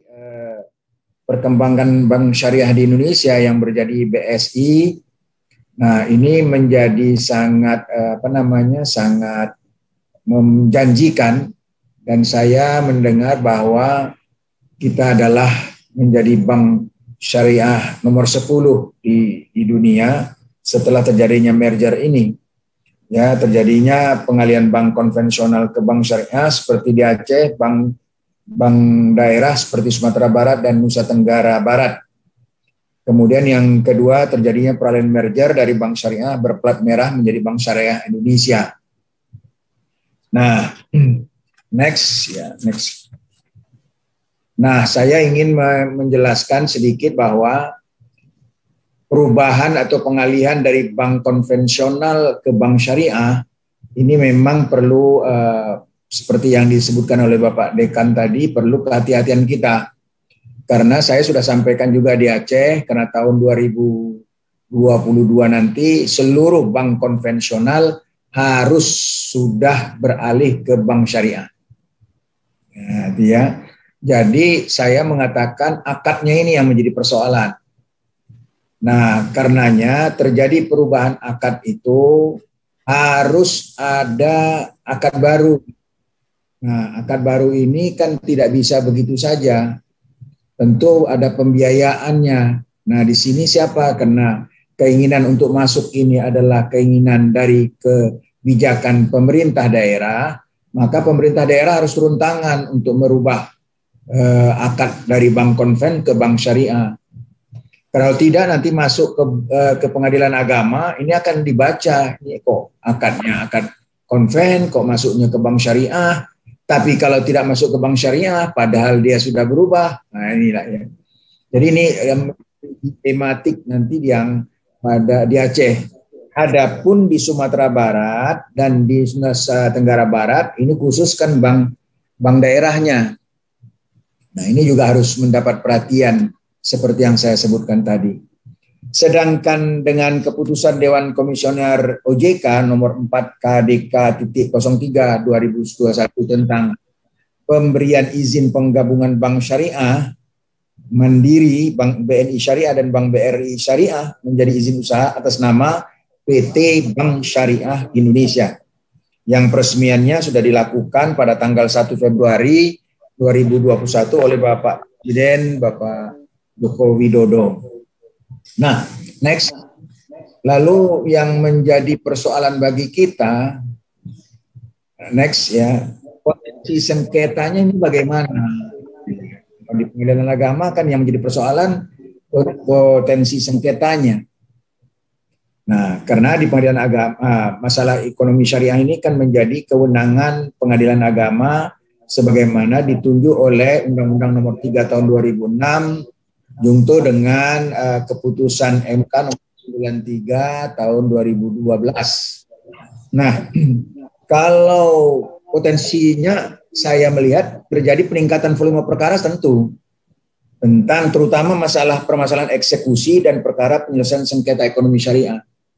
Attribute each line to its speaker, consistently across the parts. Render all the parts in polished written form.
Speaker 1: perkembangan bank syariah di Indonesia yang berjadi BSI. Nah, ini menjadi sangat sangat menjanjikan, dan saya mendengar bahwa kita adalah menjadi bank syariah nomor 10 di dunia setelah terjadinya merger ini. Ya, terjadinya pengalihan bank konvensional ke bank syariah seperti di Aceh, bank daerah seperti Sumatera Barat dan Nusa Tenggara Barat. Kemudian yang kedua, terjadinya peralihan merger dari bank syariah berplat merah menjadi bank syariah Indonesia. Nah, next. Nah, saya ingin menjelaskan sedikit bahwa perubahan atau pengalihan dari bank konvensional ke bank syariah ini memang perlu seperti yang disebutkan oleh Bapak Dekan tadi, perlu kehati-hatian kita. Karena saya sudah sampaikan juga di Aceh, karena tahun 2022 nanti seluruh bank konvensional harus sudah beralih ke bank syariah. Ya. Jadi saya mengatakan akadnya ini yang menjadi persoalan. Nah, karenanya terjadi perubahan akad itu harus ada akad baru. Nah, akad baru ini kan tidak bisa begitu saja. Tentu ada pembiayaannya. Nah, di sini siapa? Karena keinginan untuk masuk ini adalah keinginan dari kebijakan pemerintah daerah, maka pemerintah daerah harus turun tangan untuk merubah akad dari bank konven ke bank syariah. Kalau tidak nanti masuk ke pengadilan agama, ini akan dibaca, ini kok akadnya akad konven, kok masuknya ke bank syariah. Tapi kalau tidak masuk ke bank syariah, padahal dia sudah berubah, nah inilah ya. Jadi ini tematik nanti yang pada di Aceh. Adapun di Sumatera Barat dan di Nusa Tenggara Barat, ini khusus kan bank daerahnya. Nah, ini juga harus mendapat perhatian seperti yang saya sebutkan tadi. Sedangkan dengan keputusan Dewan Komisioner OJK nomor 4 KDK.03 2021 tentang pemberian izin penggabungan bank syariah mandiri, Bank BNI Syariah dan Bank BRI Syariah menjadi izin usaha atas nama PT Bank Syariah Indonesia, yang peresmiannya sudah dilakukan pada tanggal 1 Februari 2021 oleh Bapak Presiden, Bapak Joko Widodo. Nah, next. Lalu yang menjadi persoalan bagi kita, next ya, potensi sengketanya ini bagaimana? Di pengadilan agama kan yang menjadi persoalan potensi sengketanya. Nah, karena di pengadilan agama, masalah ekonomi syariah ini kan menjadi kewenangan pengadilan agama sebagaimana ditunjuk oleh Undang-Undang Nomor 3 Tahun 2006 junto dengan keputusan MK nomor 93 tahun 2012. Nah, kalau potensinya saya melihat terjadi peningkatan volume perkara tentu tentang terutama permasalahan eksekusi dan perkara penyelesaian sengketa ekonomi syariah.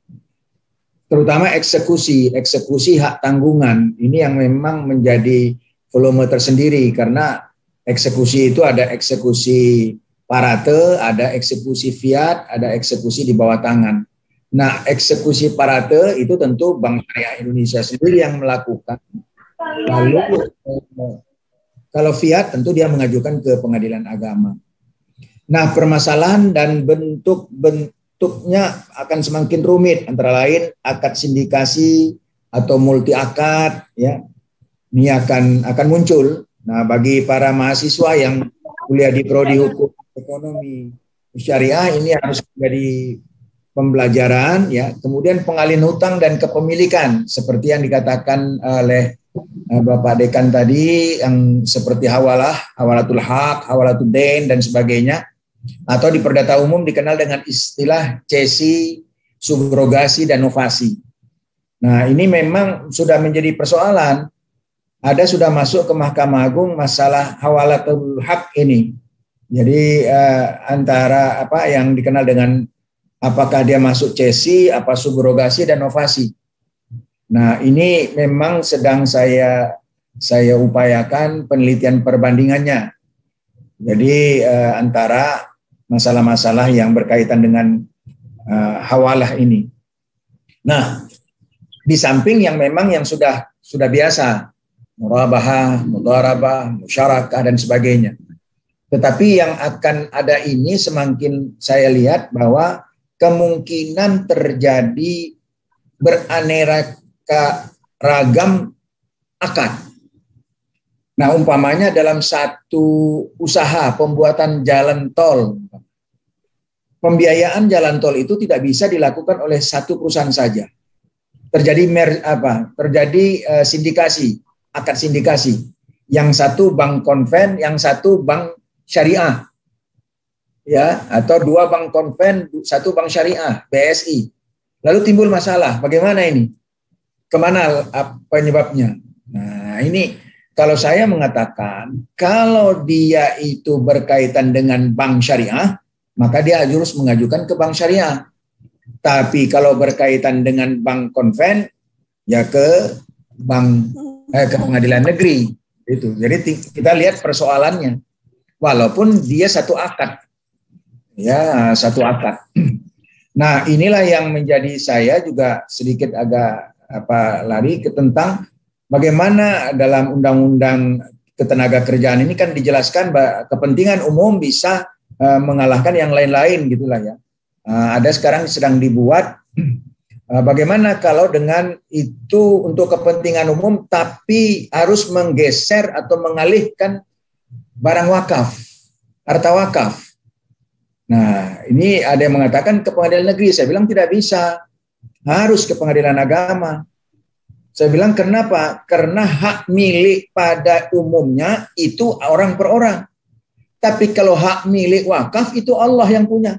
Speaker 1: Terutama eksekusi hak tanggungan ini yang memang menjadi volume tersendiri, karena eksekusi itu ada eksekusi parate, ada eksekusi fiat, ada eksekusi di bawah tangan. Nah, eksekusi parate itu tentu Bank Syariah Indonesia sendiri yang melakukan. Lalu kalau fiat tentu dia mengajukan ke pengadilan agama. Nah, permasalahan dan bentuknya akan semakin rumit, antara lain akad sindikasi atau multi akad, ya. Ini akan muncul. Nah, bagi para mahasiswa yang kuliah di prodi hukum ekonomi syariah ini harus menjadi pembelajaran, ya. Kemudian pengalihan hutang dan kepemilikan seperti yang dikatakan oleh Bapak Dekan tadi, yang seperti hawalatul haq, hawalatul dain dan sebagainya, atau di perdata umum dikenal dengan istilah cesi, subrogasi dan novasi. Nah, ini memang sudah menjadi persoalan. Ada sudah masuk ke Mahkamah Agung masalah hawalatul haq ini. Jadi antara apa yang dikenal dengan apakah dia masuk cesi, apa subrogasi dan novasi. Nah, ini memang sedang saya upayakan penelitian perbandingannya. Jadi antara masalah-masalah yang berkaitan dengan hawalah ini. Nah, di samping yang memang yang sudah biasa, murabahah, mudharabah, musyarakah dan sebagainya. Tetapi yang akan ada ini semakin saya lihat bahwa kemungkinan terjadi beraneka ragam akad. Nah, umpamanya dalam satu usaha pembuatan jalan tol, pembiayaan jalan tol itu tidak bisa dilakukan oleh satu perusahaan saja. Terjadi sindikasi, akad sindikasi. Yang satu bank konven, yang satu bank syariah. Ya, atau dua bank konven, satu bank syariah, BSI. Lalu timbul masalah, bagaimana ini? Kemana penyebabnya? Nah, ini kalau saya mengatakan, kalau dia itu berkaitan dengan bank syariah, maka dia harus mengajukan ke bank syariah. Tapi kalau berkaitan dengan bank konven, ya ke ke pengadilan negeri. Itu. Jadi kita lihat persoalannya. Walaupun dia satu akad. Ya, satu akad. Nah, inilah yang menjadi saya juga sedikit agak lari ke tentang bagaimana dalam undang-undang ketenagakerjaan ini kan dijelaskan bahwa kepentingan umum bisa mengalahkan yang lain-lain gitulah ya. Ada sekarang sedang dibuat bagaimana kalau dengan itu untuk kepentingan umum tapi harus menggeser atau mengalihkan barang wakaf, harta wakaf. Nah, ini ada yang mengatakan ke pengadilan negeri. Saya bilang tidak bisa, harus ke pengadilan agama. Saya bilang kenapa? Karena hak milik pada umumnya itu orang per orang. Tapi kalau hak milik wakaf itu Allah yang punya.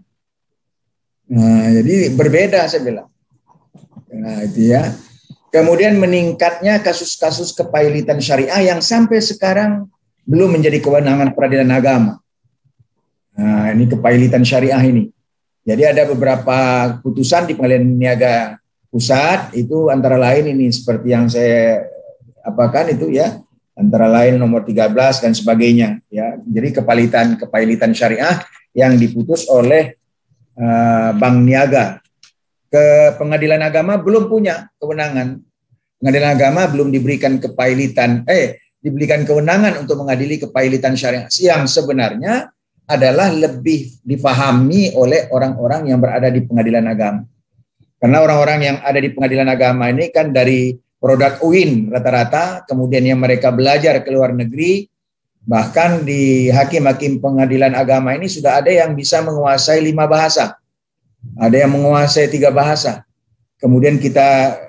Speaker 1: Nah, jadi berbeda saya bilang. Nah, itu ya. Kemudian meningkatnya kasus-kasus kepailitan syariah yang sampai sekarang belum menjadi kewenangan peradilan agama. Nah, ini kepailitan syariah ini. Jadi ada beberapa putusan di Pengadilan Niaga Pusat itu antara lain ini seperti yang saya apakan itu ya, antara lain nomor 13 dan sebagainya ya. Jadi kepailitan syariah yang diputus oleh Bank Niaga. Ke pengadilan agama belum punya kewenangan. Pengadilan agama belum diberikan diberikan kewenangan untuk mengadili kepailitan syariah yang sebenarnya adalah lebih difahami oleh orang-orang yang berada di pengadilan agama. Karena orang-orang yang ada di pengadilan agama ini kan dari produk UIN rata-rata, kemudian yang mereka belajar ke luar negeri, bahkan di hakim-hakim pengadilan agama ini sudah ada yang bisa menguasai 5 bahasa. Ada yang menguasai 3 bahasa. Kemudian kita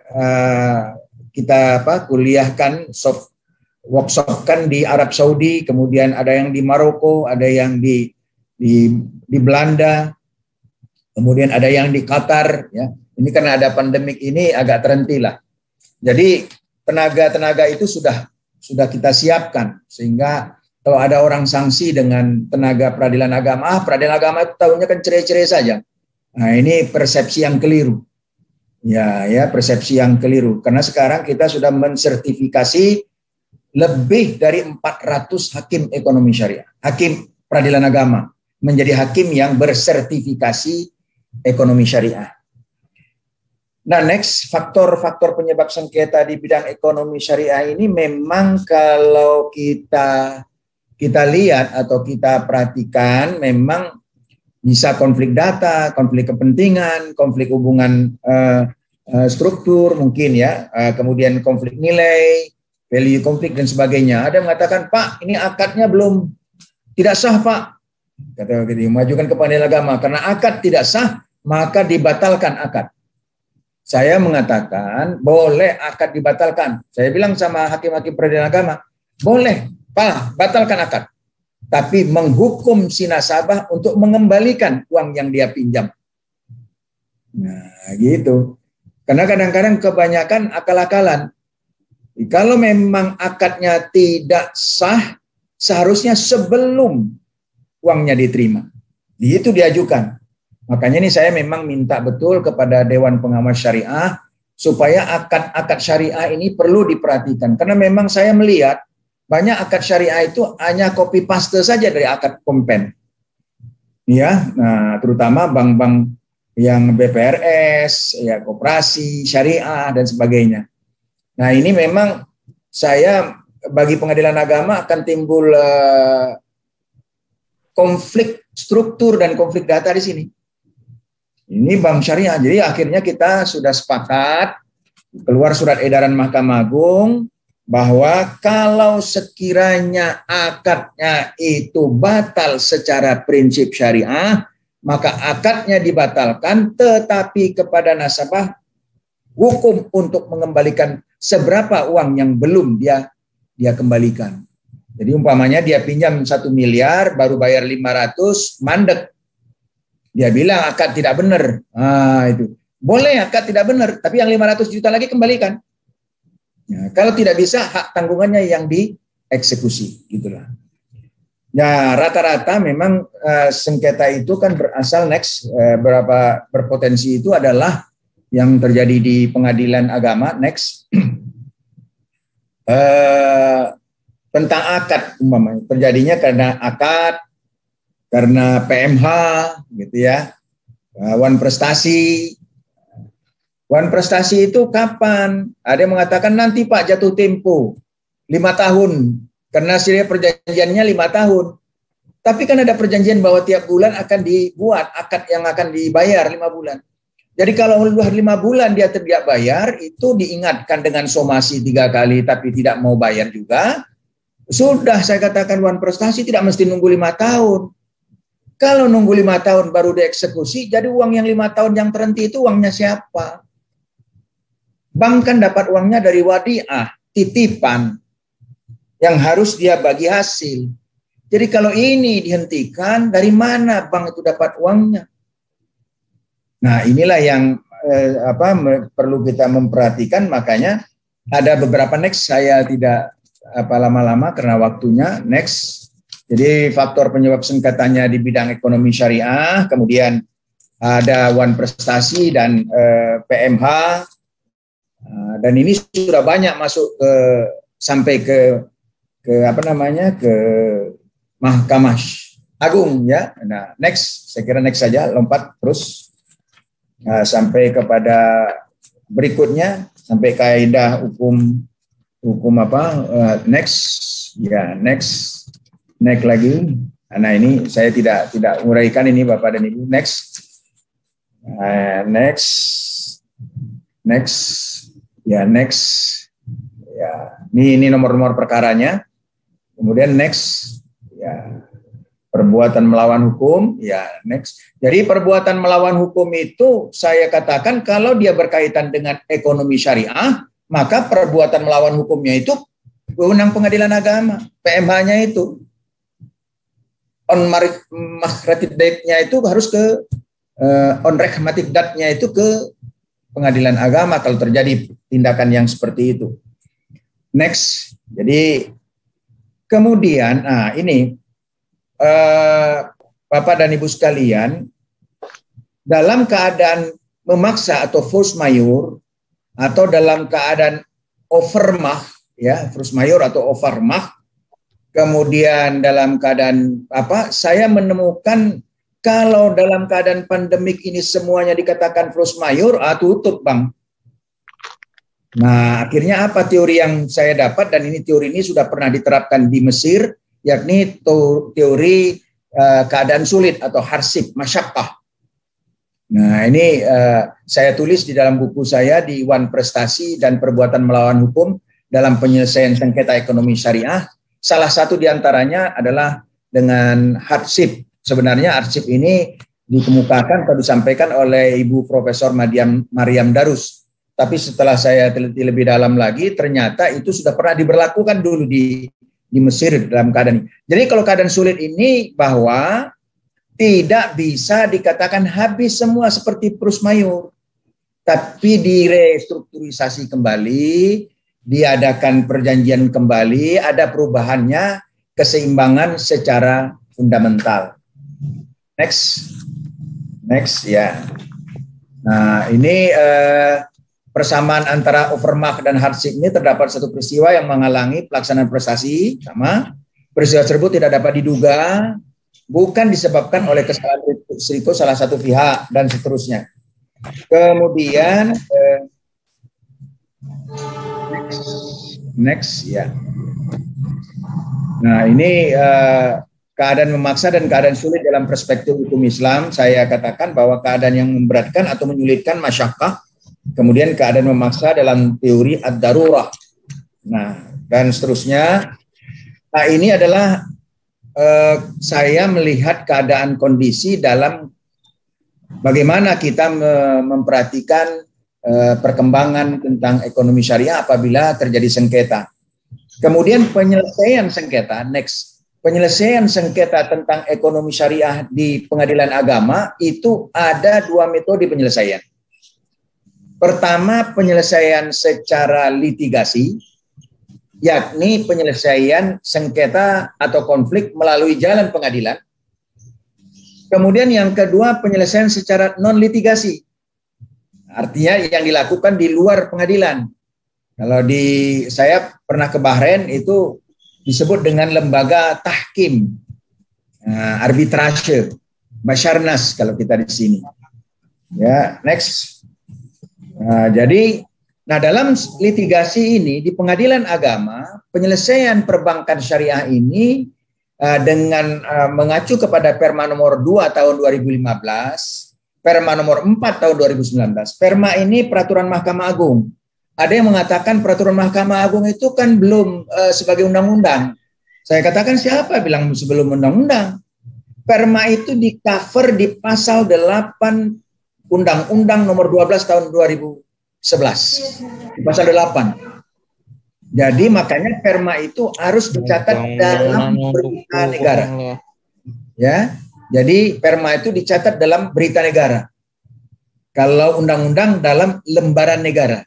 Speaker 1: kuliahkan workshopkan di Arab Saudi, kemudian ada yang di Maroko, ada yang di Belanda, kemudian ada yang di Qatar. Ya, ini karena ada pandemik ini agak terhenti lah. Jadi tenaga-tenaga itu sudah kita siapkan sehingga kalau ada orang sanksi dengan tenaga peradilan agama, peradilan agama itu tahunya kan cerai-cerai saja. Nah, ini persepsi yang keliru. Ya, persepsi yang keliru. Karena sekarang kita sudah mensertifikasi lebih dari 400 hakim ekonomi syariah, hakim peradilan agama, menjadi hakim yang bersertifikasi ekonomi syariah. Nah, next, faktor-faktor penyebab sengketa di bidang ekonomi syariah ini memang kalau kita lihat atau kita perhatikan memang bisa konflik data, konflik kepentingan, konflik hubungan struktur mungkin ya, kemudian konflik nilai, value konflik dan sebagainya. Ada yang mengatakan, Pak, ini akadnya belum tidak sah, Pak. Kata begitu, majukan ke pengadilan agama karena akad tidak sah, maka dibatalkan akad. Saya mengatakan boleh akad dibatalkan. Saya bilang sama hakim-hakim peradilan agama, boleh, Pak, batalkan akad. Tapi menghukum si nasabah untuk mengembalikan uang yang dia pinjam. Nah, gitu. Karena kadang-kadang kebanyakan akal-akalan. Kalau memang akadnya tidak sah, seharusnya sebelum uangnya diterima. Itu diajukan. Makanya ini saya memang minta betul kepada Dewan Pengawas Syariah supaya akad-akad syariah ini perlu diperhatikan. Karena memang saya melihat banyak akad syariah itu hanya copy paste saja dari akad kompen. Ya, nah, terutama bank-bank yang BPRS, ya koperasi, syariah dan sebagainya. Nah, ini memang saya bagi pengadilan agama akan timbul konflik struktur dan konflik data di sini. Ini bank syariah. Jadi akhirnya kita sudah sepakat keluar surat edaran Mahkamah Agung bahwa kalau sekiranya akadnya itu batal secara prinsip syariah, maka akadnya dibatalkan, tetapi kepada nasabah hukum untuk mengembalikan seberapa uang yang belum dia kembalikan. Jadi umpamanya dia pinjam 1 miliar, baru bayar 500, mandek. Dia bilang akad tidak benar. Nah, itu. Boleh akad tidak benar, tapi yang 500 juta lagi kembalikan. Nah, kalau tidak bisa, hak tanggungannya yang dieksekusi, gitulah. Ya, rata-rata memang sengketa itu kan berasal berpotensi itu adalah yang terjadi di pengadilan agama tentang akad umpamanya. Terjadinya karena akad, karena PMH, gitu ya, wan prestasi. Wan prestasi itu kapan? Ada yang mengatakan nanti Pak jatuh tempo 5 tahun karena hasilnya perjanjiannya 5 tahun. Tapi kan ada perjanjian bahwa tiap bulan akan dibuat akad yang akan dibayar 5 bulan. Jadi kalau 5 bulan dia tidak bayar, itu diingatkan dengan somasi 3 kali tapi tidak mau bayar juga. Sudah saya katakan wan prestasi tidak mesti nunggu 5 tahun. Kalau nunggu 5 tahun baru dieksekusi, jadi uang yang 5 tahun yang terhenti itu uangnya siapa? Bank kan dapat uangnya dari wadiah, titipan, yang harus dia bagi hasil. Jadi kalau ini dihentikan, dari mana bank itu dapat uangnya? Nah, inilah yang perlu kita memperhatikan. Makanya ada beberapa next, saya tidak lama-lama karena waktunya. Next, jadi faktor penyebab sengketanya di bidang ekonomi syariah, kemudian ada wan prestasi dan PMH. Dan ini sudah banyak masuk sampai ke Mahkamah Agung ya. Nah, next, saya kira next saja, lompat terus sampai kepada berikutnya, sampai kaidah hukum next ya, next lagi. Nah, ini saya tidak uraikan ini Bapak dan Ibu. Next ya, ini nomor-nomor perkaranya. Kemudian next ya, perbuatan melawan hukum ya, next. Jadi perbuatan melawan hukum itu saya katakan kalau dia berkaitan dengan ekonomi syariah, maka perbuatan melawan hukumnya itu wewenang pengadilan agama. PMH-nya itu on mahratid datnya itu harus ke on rahmatid datnya itu ke pengadilan agama kalau terjadi tindakan yang seperti itu. Next. Jadi kemudian, ini Bapak dan Ibu sekalian, dalam keadaan memaksa atau force majeure atau dalam keadaan overmah, ya, force majeure atau overmah, kemudian dalam keadaan saya menemukan kalau dalam keadaan pandemik ini semuanya dikatakan force majeure, tutup Bang. Nah, akhirnya apa teori yang saya dapat, dan ini teori ini sudah pernah diterapkan di Mesir, yakni teori keadaan sulit atau hardship, masyaqqah. Nah, ini saya tulis di dalam buku saya di Wan Prestasi dan Perbuatan Melawan Hukum dalam Penyelesaian Sengketa Ekonomi Syariah. Salah satu diantaranya adalah dengan hardship. Sebenarnya hardship ini dikemukakan atau disampaikan oleh Ibu Profesor Maryam Darus. Tapi setelah saya teliti lebih dalam lagi, ternyata itu sudah pernah diberlakukan dulu di Mesir dalam keadaan ini. Jadi kalau keadaan sulit ini bahwa tidak bisa dikatakan habis semua seperti force majeure, tapi direstrukturisasi kembali, diadakan perjanjian kembali, ada perubahannya, keseimbangan secara fundamental. Next ya. Nah, ini persamaan antara overmark dan hardship ini terdapat satu peristiwa yang menghalangi pelaksanaan prestasi sama. Peristiwa tersebut tidak dapat diduga, bukan disebabkan oleh kesalahan risiko salah satu pihak dan seterusnya. Kemudian next ya. Nah ini keadaan memaksa dan keadaan sulit dalam perspektif hukum Islam. Saya katakan bahwa keadaan yang memberatkan atau menyulitkan masyakkah, kemudian keadaan memaksa dalam teori ad-darurah. Nah dan seterusnya. Nah ini adalah saya melihat keadaan kondisi dalam bagaimana kita memperhatikan perkembangan tentang ekonomi syariah apabila terjadi sengketa. Kemudian penyelesaian sengketa, next. Penyelesaian sengketa tentang ekonomi syariah di pengadilan agama itu ada dua metode penyelesaian. Pertama, penyelesaian secara litigasi, yakni penyelesaian sengketa atau konflik melalui jalan pengadilan. Kemudian yang kedua, penyelesaian secara non-litigasi. Artinya yang dilakukan di luar pengadilan. Kalau saya pernah ke Bahrain itu disebut dengan lembaga tahkim, arbitrase, Basharnas kalau kita di sini. Ya, next. Nah, dalam litigasi ini di pengadilan agama, penyelesaian perbankan syariah ini dengan mengacu kepada Perma nomor 2 tahun 2015, Perma nomor 4 tahun 2019. Perma ini peraturan Mahkamah Agung. Ada yang mengatakan peraturan Mahkamah Agung itu kan belum sebagai undang-undang. Saya katakan siapa bilang sebelum undang-undang? Perma itu di-cover di pasal 8 Undang-Undang nomor 12 tahun 2011. Di pasal 8. Jadi makanya Perma itu harus dicatat dalam berita negara. Ya. Jadi Perma itu dicatat dalam berita negara. Kalau undang-undang dalam lembaran negara.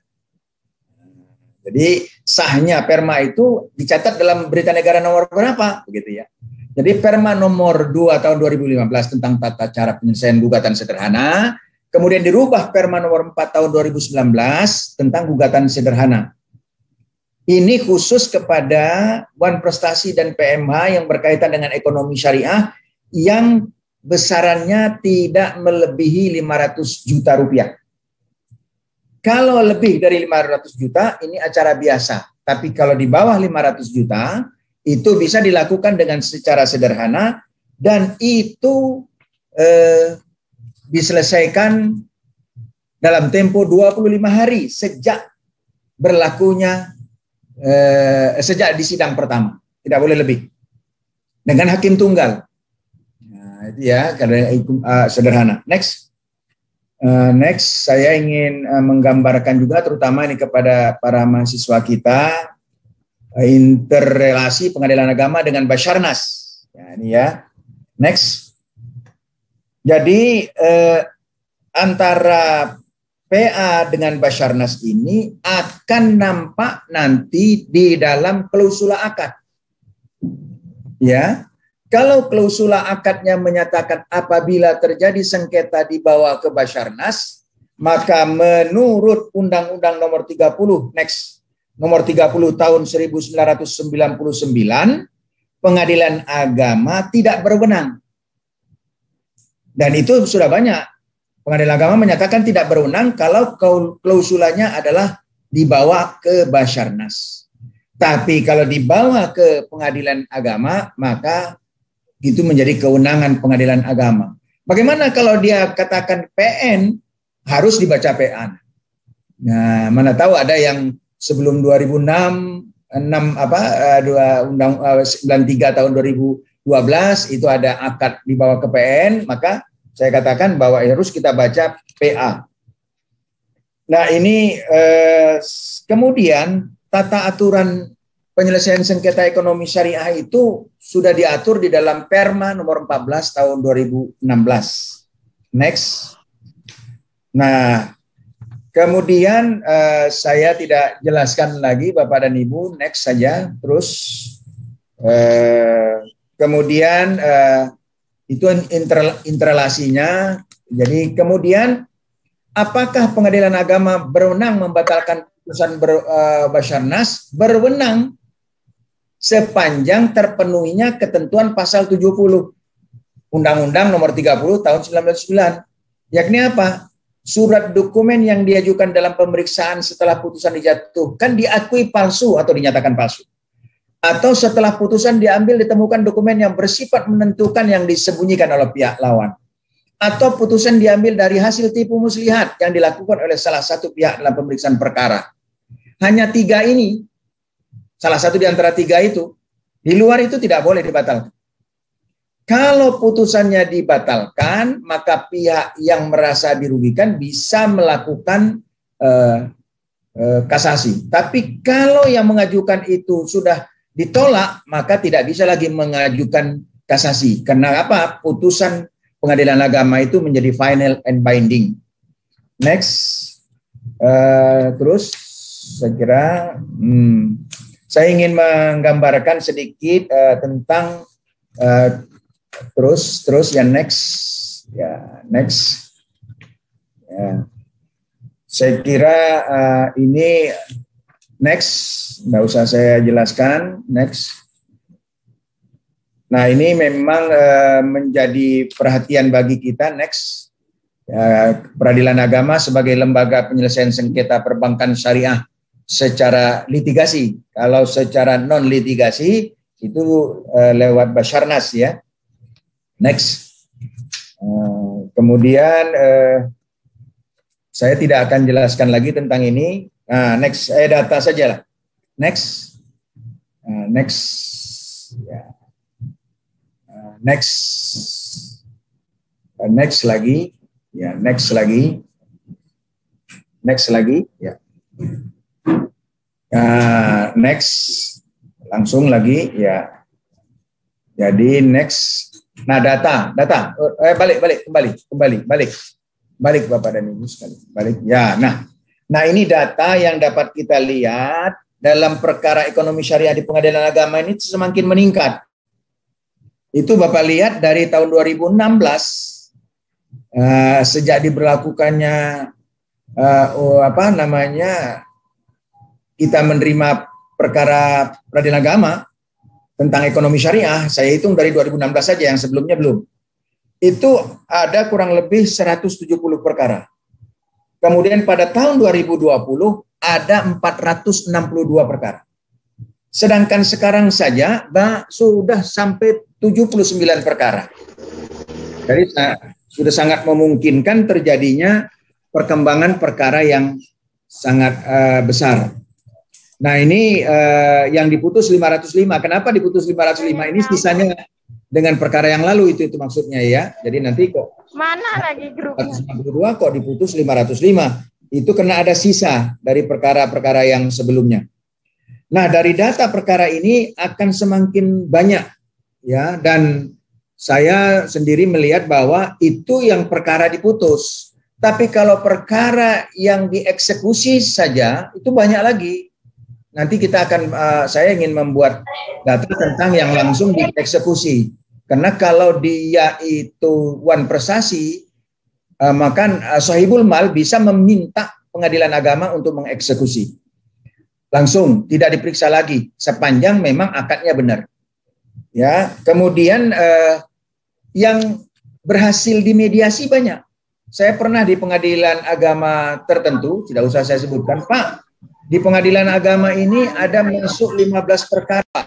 Speaker 1: Jadi sahnya Perma itu dicatat dalam berita negara nomor berapa, begitu ya. Jadi Perma nomor 2 tahun 2015 tentang tata cara penyelesaian gugatan sederhana, kemudian dirubah Perma nomor 4 tahun 2019 tentang gugatan sederhana. Ini khusus kepada Wan Prestasi dan PMH yang berkaitan dengan ekonomi syariah yang besarannya tidak melebihi 500 juta rupiah. Kalau lebih dari 500 juta, ini acara biasa. Tapi kalau di bawah 500 juta, itu bisa dilakukan dengan secara sederhana, dan itu diselesaikan dalam tempo 25 hari sejak berlakunya, sejak di sidang pertama. Tidak boleh lebih. Dengan hakim tunggal. Nah, itu ya, karena sederhana. Next. Next, saya ingin menggambarkan juga terutama ini kepada para mahasiswa kita interrelasi pengadilan agama dengan Basharnas. Ya, ini ya. Next. Jadi antara PA dengan Basharnas ini akan nampak nanti di dalam klausula akad. Ya. Kalau klausula akadnya menyatakan apabila terjadi sengketa dibawa ke Basharnas, maka menurut Undang-Undang nomor 30, next, nomor 30 tahun 1999, pengadilan agama tidak berwenang. Dan itu sudah banyak. Pengadilan agama menyatakan tidak berwenang kalau klausulanya adalah dibawa ke Basharnas. Tapi kalau dibawa ke pengadilan agama, maka itu menjadi kewenangan pengadilan agama. Bagaimana kalau dia katakan PN, harus dibaca PA. Nah, mana tahu ada yang sebelum 2006, Undang 93 tahun 2012 itu ada akad dibawa ke PN, maka saya katakan bahwa harus kita baca PA. Nah, ini kemudian tata aturan penyelesaian sengketa ekonomi syariah itu sudah diatur di dalam Perma nomor 14 tahun 2016. Next. Nah, kemudian saya tidak jelaskan lagi Bapak dan Ibu, next saja. Terus kemudian itu interrelasinya. Jadi kemudian Apakah pengadilan agama berwenang membatalkan putusan Basarnas? Berwenang sepanjang terpenuhinya ketentuan pasal 70 Undang-Undang Nomor 30 Tahun 1999. Yakni apa? Surat dokumen yang diajukan dalam pemeriksaan setelah putusan dijatuhkan diakui palsu atau dinyatakan palsu. Atau setelah putusan diambil ditemukan dokumen yang bersifat menentukan yang disembunyikan oleh pihak lawan. Atau putusan diambil dari hasil tipu muslihat yang dilakukan oleh salah satu pihak dalam pemeriksaan perkara. Hanya 3 ini, salah satu di antara 3 itu, di luar itu tidak boleh dibatalkan. Kalau putusannya dibatalkan, maka pihak yang merasa dirugikan bisa melakukan kasasi. Tapi kalau yang mengajukan itu sudah ditolak, maka tidak bisa lagi mengajukan kasasi. Karena apa? Putusan pengadilan agama itu menjadi final and binding. Next. Terus saya kira saya ingin menggambarkan sedikit tentang terus yang next ya saya kira ini next nggak usah saya jelaskan. Next. Nah, ini memang menjadi perhatian bagi kita. Next. Peradilan agama sebagai lembaga penyelesaian sengketa perbankan syariah secara litigasi. Kalau secara non litigasi itu lewat Basarnas ya. Next. Kemudian saya tidak akan jelaskan lagi tentang ini. Nah, next data saja lah. Next. Next. Ya. Next lagi. Ya, next lagi ya. Next langsung lagi ya. Jadi next. Nah, data balik Bapak dan Ibu sekali. Balik. Ya, nah ini data yang dapat kita lihat dalam perkara ekonomi syariah di pengadilan agama ini semakin meningkat. Itu Bapak lihat dari tahun 2016 sejak diberlakukannya kita menerima perkara peradilan agama tentang ekonomi syariah, saya hitung dari 2016 saja, yang sebelumnya belum. Itu ada kurang lebih 170 perkara. Kemudian pada tahun 2020 ada 462 perkara. Sedangkan sekarang saja sudah sampai 79 perkara. Jadi sudah sangat memungkinkan terjadinya perkembangan perkara yang sangat besar. Nah, ini yang diputus 505. Kenapa diputus 505? Ini sisanya dengan perkara yang lalu itu maksudnya ya. Jadi nanti kok
Speaker 2: mana lagi grupnya?
Speaker 1: 192 kok diputus 505. Itu karena ada sisa dari perkara-perkara yang sebelumnya. Nah, dari data perkara ini akan semakin banyak ya, dan saya sendiri melihat bahwa itu yang perkara diputus. Tapi kalau perkara yang dieksekusi saja itu banyak lagi. Nanti kita akan saya ingin membuat data tentang yang langsung dieksekusi. Karena kalau dia itu wan prestasi, maka sahibul mal bisa meminta pengadilan agama untuk mengeksekusi. Langsung, tidak diperiksa lagi sepanjang memang akadnya benar. Ya, kemudian yang berhasil dimediasi banyak. Saya pernah di pengadilan agama tertentu, tidak usah saya sebutkan, Pak. Di pengadilan agama ini ada masuk 15 perkara.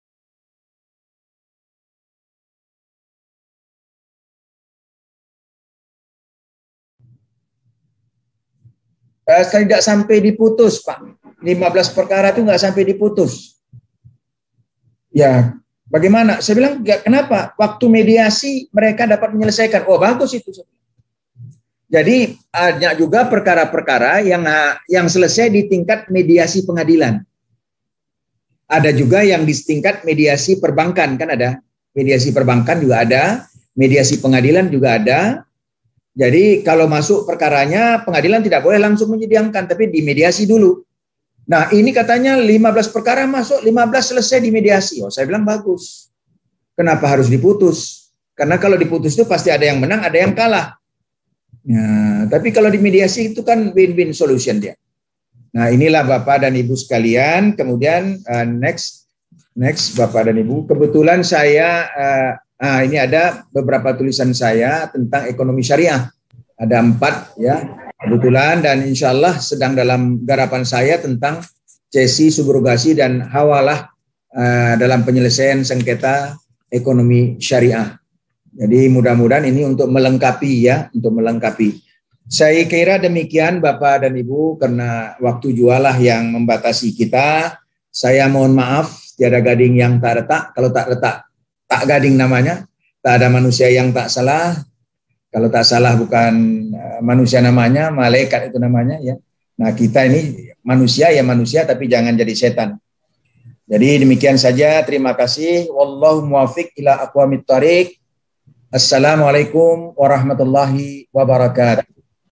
Speaker 1: Tidak sampai diputus, Pak. 15 perkara itu nggak sampai diputus. Ya, bagaimana? Saya bilang, kenapa? Waktu mediasi mereka dapat menyelesaikan. Oh, bagus itu. Jadi ada juga perkara-perkara yang selesai di tingkat mediasi pengadilan. Ada juga yang di tingkat mediasi perbankan, kan ada. Mediasi perbankan juga ada, mediasi pengadilan juga ada. Jadi kalau masuk perkaranya, pengadilan tidak boleh langsung menyidangkan, tapi dimediasi dulu. Nah, ini katanya 15 perkara masuk, 15 selesai di mediasi. Oh, saya bilang bagus. Kenapa harus diputus? Karena kalau diputus itu pasti ada yang menang, ada yang kalah. Nah, tapi kalau di mediasi itu kan win-win solution dia. Nah, inilah Bapak dan Ibu sekalian. Kemudian next Bapak dan Ibu. Kebetulan saya ini ada beberapa tulisan saya tentang ekonomi syariah. Ada 4 ya kebetulan, dan insya Allah sedang dalam garapan saya tentang cesi, subrogasi, dan hawalah dalam penyelesaian sengketa ekonomi syariah. Jadi mudah-mudahan ini untuk melengkapi ya, untuk melengkapi. Saya kira demikian Bapak dan Ibu, karena waktu jualah yang membatasi kita. Saya mohon maaf, tiada gading yang tak retak. Kalau tak retak, tak gading namanya. Tak ada manusia yang tak salah. Kalau tak salah bukan manusia namanya, malaikat itu namanya ya. Nah, kita ini manusia ya manusia, tapi jangan jadi setan. Jadi demikian saja, terima kasih. Wallahu muwaffiq ila aqwamit thariq. Assalamualaikum warahmatullahi wabarakatuh.